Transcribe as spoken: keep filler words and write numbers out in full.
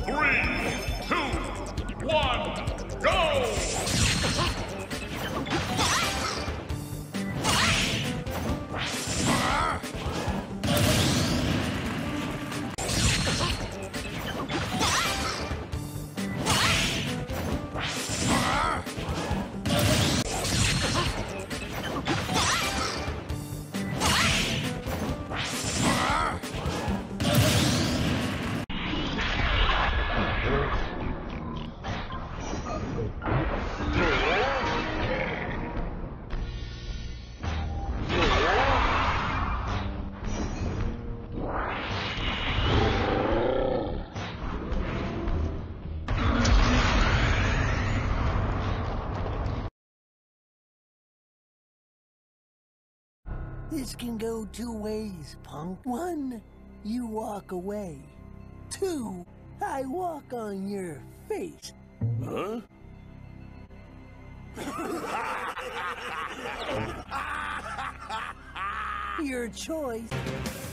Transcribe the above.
Three, two, one, go! This can go two ways, punk. One, you walk away. Two, I walk on your face. Huh? Your choice.